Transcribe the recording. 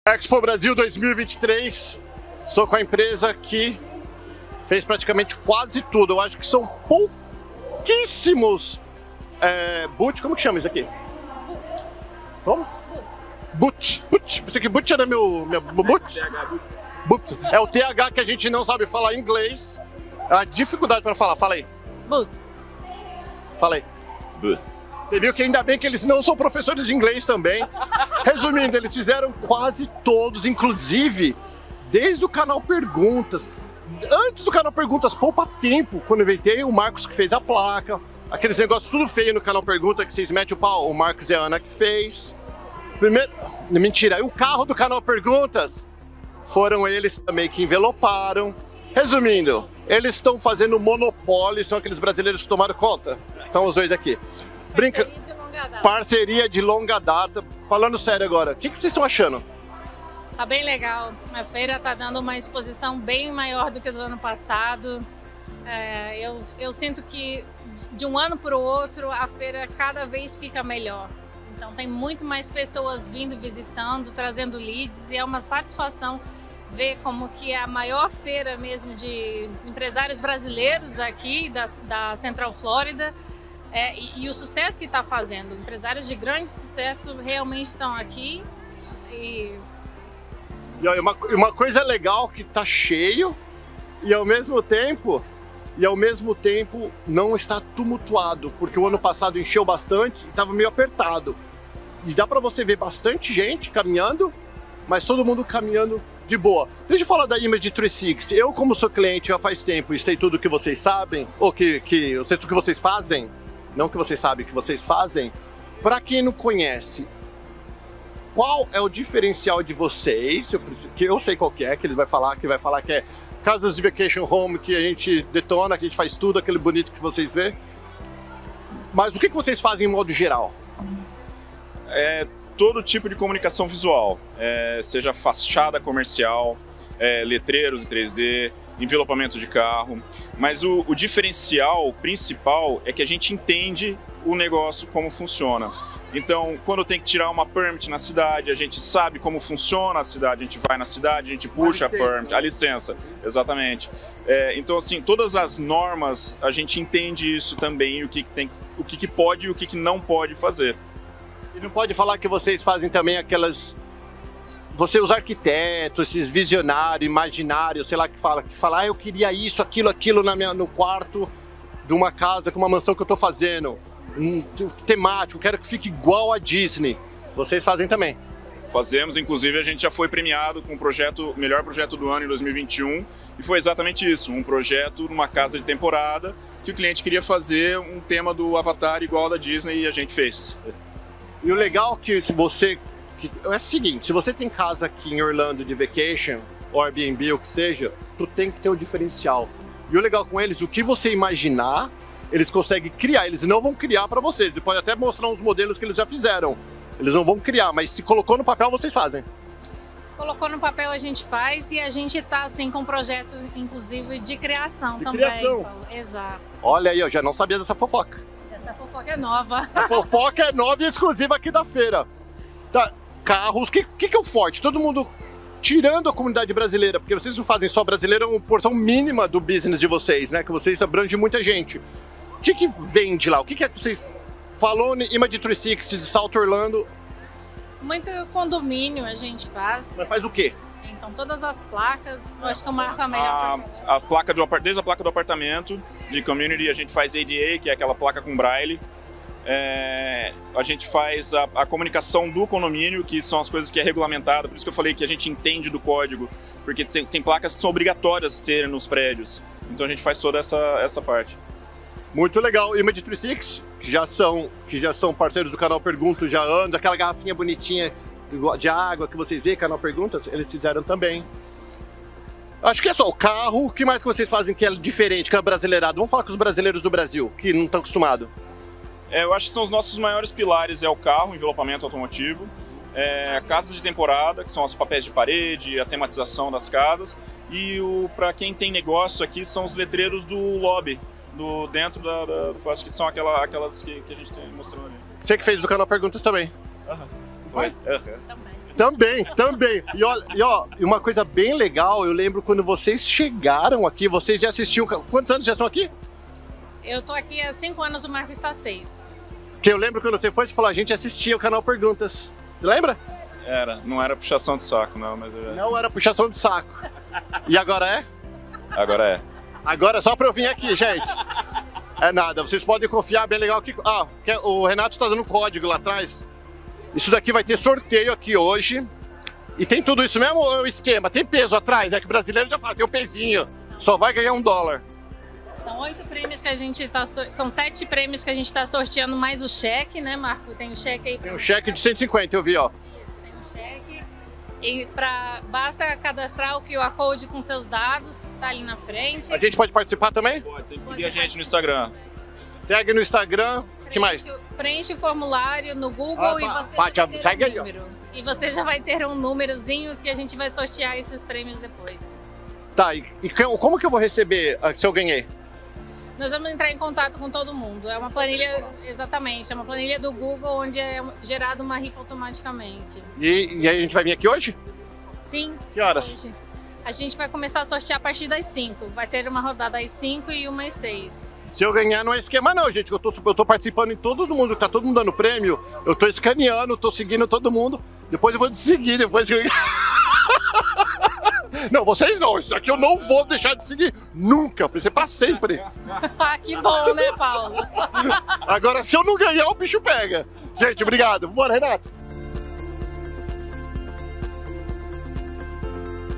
Expo Brasil 2023, estou com a empresa que fez praticamente quase tudo. Eu acho que são pouquíssimos boot, como que chama isso aqui? Como? Boot. Pensei que boot era meu boot? Boot. É o TH que a gente não sabe falar em inglês. É uma dificuldade para falar. Fala aí. Booth. Fala aí. Booth. Você viu que ainda bem que eles não são professores de inglês também. Resumindo, eles fizeram quase todos, inclusive desde o canal Perguntas. Antes do canal Perguntas, poupa tempo, quando eu inventei, o Marcos que fez a placa. Aqueles negócios tudo feio no canal Pergunta que vocês metem o pau, o Marcos e a Ana que fez. Primeiro, mentira, o carro do canal Perguntas foram eles também que enveloparam. Resumindo, eles estão fazendo monopólio, são aqueles brasileiros que tomaram conta. São os dois aqui. Parceria de longa data. Falando sério agora, o que vocês estão achando? Tá bem legal. A feira tá dando uma exposição bem maior do que do ano passado. Eu sinto que de um ano para o outro a feira cada vez fica melhor. Então tem muito mais pessoas vindo, visitando, trazendo leads e é uma satisfação ver como que é a maior feira mesmo de empresários brasileiros aqui da Central Flórida. E o sucesso que está fazendo. Empresários de grande sucesso realmente estão aqui. E uma coisa legal que está cheio e ao mesmo tempo não está tumultuado, porque o ano passado encheu bastante e estava meio apertado. E dá para você ver bastante gente caminhando, mas todo mundo caminhando de boa. Deixa eu falar da Image 360. Eu, como sou cliente já faz tempo e sei tudo que vocês sabem, ou que eu sei tudo que vocês fazem, não que vocês sabem que vocês fazem. Para quem não conhece, qual é o diferencial de vocês? Que eu sei qual que é, que ele vai falar que é casas de vacation home, que a gente detona, que a gente faz tudo, aquele bonito que vocês vê. Mas o que vocês fazem em modo geral? Todo tipo de comunicação visual, seja fachada comercial, letreiros em 3D, envelopamento de carro, mas o diferencial principal é que a gente entende o negócio, como funciona. Então, quando tem que tirar uma permit na cidade, a gente sabe como funciona a cidade, a gente vai na cidade, a gente puxa a permit, a licença, exatamente. Então, assim, todas as normas, a gente entende isso também, o que pode e o que não pode fazer. E não pode falar que vocês fazem também aquelas... Você, os arquitetos, esses visionários, imaginários, sei lá, que fala, eu queria isso, aquilo no quarto de uma casa, com uma mansão que eu tô fazendo. Temático, quero que fique igual a Disney. Vocês fazem também? Fazemos, inclusive a gente já foi premiado com o melhor projeto do ano em 2021 e foi exatamente isso, um projeto numa casa de temporada que o cliente queria fazer um tema do Avatar igual ao da Disney e a gente fez. E o legal é que é o seguinte, se você tem casa aqui em Orlando de vacation, ou Airbnb, ou o que seja, tu tem que ter um diferencial. E o legal com eles, o que você imaginar, eles conseguem criar. Eles não vão criar para vocês, eles podem até mostrar uns modelos que eles já fizeram. Eles não vão criar, mas se colocou no papel, vocês fazem. Colocou no papel, a gente faz e a gente tá assim com um projeto, inclusive, de criação também. Criação. Paulo. Exato. Olha aí, eu já não sabia dessa fofoca. Essa fofoca é nova. A fofoca é nova e exclusiva aqui da feira. Tá. Carros, o que é o forte? Todo mundo, tirando a comunidade brasileira, porque vocês não fazem só brasileiro, é uma porção mínima do business de vocês, né? Que vocês abrangem muita gente. O que vende lá? O que é que vocês... Falou em Image 360 de South Orlando. Muito condomínio a gente faz. Mas faz o quê? Então todas as placas, eu acho que eu marco a melhor. Desde a placa do apartamento, de community, a gente faz ADA, que é aquela placa com braille. A gente faz a comunicação do condomínio, que são as coisas que é regulamentada, por isso que eu falei que a gente entende do código, porque tem placas que são obrigatórias de ter nos prédios, então a gente faz toda essa parte. Muito legal. Image 360, que já são parceiros do canal Perguntas já há anos, aquela garrafinha bonitinha de água que vocês veem, canal Perguntas, eles fizeram também. Acho que é só o carro. O que mais que vocês fazem que é diferente, que é brasileirado? Vamos falar com os brasileiros do Brasil, que não estão acostumados. Eu acho que são os nossos maiores pilares, o carro, envelopamento automotivo, casas de temporada, que são os papéis de parede, a tematização das casas, e para quem tem negócio aqui são os letreiros do lobby, dentro acho que são aquelas que a gente tem mostrando ali. Você que fez do canal Perguntas também. Foi? Também. Também. E uma coisa bem legal, eu lembro quando vocês chegaram aqui, vocês já assistiam... Quantos anos já estão aqui? Eu tô aqui há 5 anos, o Marco está 6. Porque eu lembro quando você foi, você falou, a gente assistia o canal Perguntas. Você lembra? Não era puxação de saco, não, mas... Não era puxação de saco. E agora é? Agora é. Agora é só pra eu vir aqui, gente. É nada, vocês podem confiar, bem legal que... o Renato tá dando código lá atrás. Isso daqui vai ter sorteio aqui hoje. E tem tudo isso mesmo ou é o esquema? Tem peso atrás, que o brasileiro já fala, tem um pezinho. Só vai ganhar $1. São 8 prêmios que a gente tá... São 7 prêmios que a gente tá sorteando, mais o cheque, né, Marco? Tem o cheque aí. Tem um cheque de 150, eu vi, ó. Tem um cheque. E basta cadastrar o QR Code com seus dados, que tá ali na frente. A gente pode participar também? Pode, tem que seguir a gente no Instagram. Segue no Instagram. O que mais? Preenche o formulário no Google e você vai ter segue aí, número. E você já vai ter um númerozinho que a gente vai sortear esses prêmios depois. Tá, e como que eu vou receber se eu ganhei? Nós vamos entrar em contato com todo mundo. É uma planilha, exatamente, é uma planilha do Google onde é gerada uma rifa automaticamente. E aí a gente vai vir aqui hoje? Sim. Que horas? Hoje. A gente vai começar a sortear a partir das 5. Vai ter uma rodada às 5 e uma às 6. Se eu ganhar não é esquema não, gente. Eu tô participando em todo mundo, tá todo mundo dando prêmio. Eu tô escaneando, tô seguindo todo mundo. Depois eu vou te seguir, depois que eu... Não, vocês não, isso aqui eu não vou deixar de seguir nunca, vai ser pra sempre. Que bom, né, Paulo? Agora, se eu não ganhar, o bicho pega. Gente, obrigado. Bora, Renato.